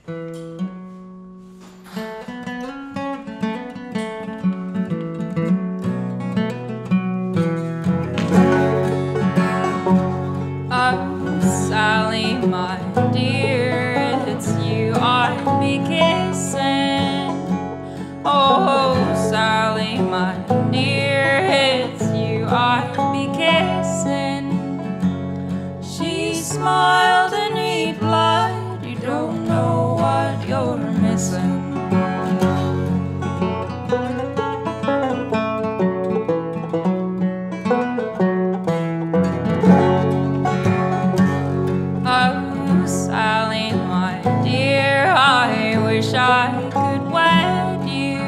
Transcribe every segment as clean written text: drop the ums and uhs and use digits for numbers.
Oh, Sally, my dear, it's you I'd be kissing. Oh, Sally, my dear, it's you I'd be kissing. She smiled and replied, you don't know what you're missing. Oh, Sally, my dear, I wish I could wed you.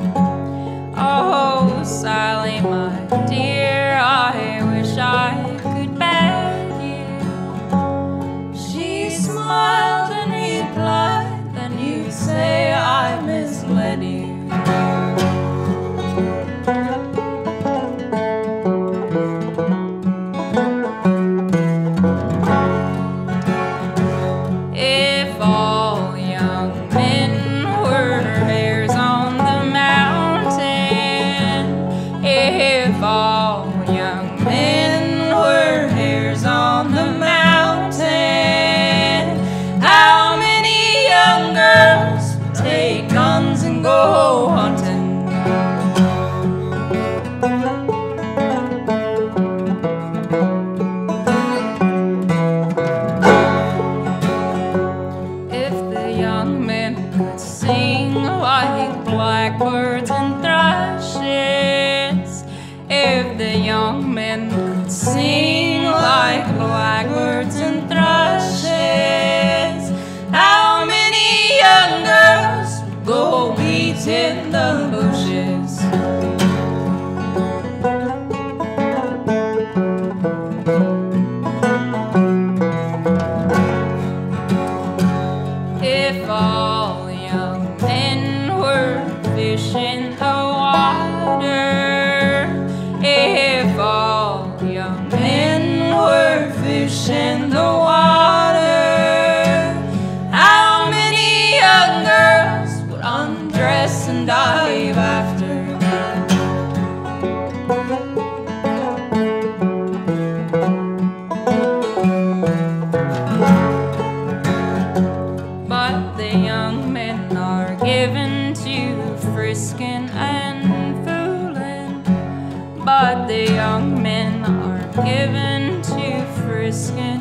Oh, Sally, my dear, I wish I could bed you. She smiled and replied, then you'd say I misled you. If all young men were hares on the mountain, if all young men were hares on the mountain, how many young girls would take guns and go hunting? Could sing like blackbirds and thrushes, if the young men could sing like blackbirds and thrushes, how many young girls would go beat in the bushes? If all young men were fish in the water, if all young men were fish in the water, how many young girls would undress and dive after? But the young men are given to frisking and fooling. But the young men are given to frisking